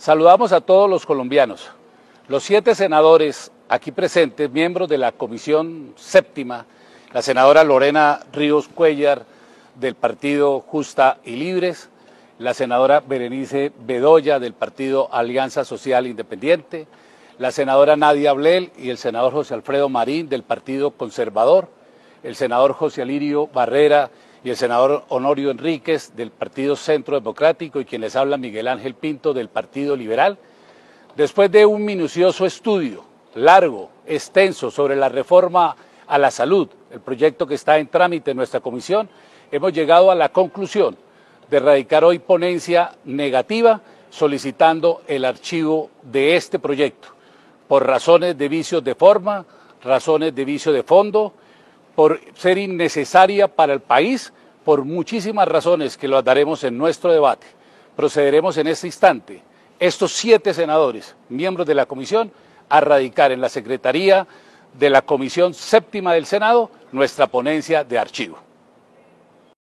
Saludamos a todos los colombianos. Los 7 senadores aquí presentes, miembros de la Comisión Séptima, la senadora Lorena Ríos Cuéllar del partido Justa y Libres, la senadora Berenice Bedoya del partido Alianza Social Independiente, la senadora Nadia Blel y el senador José Alfredo Marín del partido Conservador, el senador José Alirio Barrera y el senador Honorio Enríquez del Partido Centro Democrático y quien les habla Miguel Ángel Pinto del Partido Liberal. Después de un minucioso estudio, largo, extenso, sobre la reforma a la salud, el proyecto que está en trámite en nuestra comisión, hemos llegado a la conclusión de radicar hoy ponencia negativa solicitando el archivo de este proyecto por razones de vicios de forma, razones de vicio de fondo, por ser innecesaria para el país, por muchísimas razones que lo daremos en nuestro debate. Procederemos en este instante, estos 7 senadores, miembros de la comisión, a radicar en la Secretaría de la Comisión Séptima del Senado nuestra ponencia de archivo.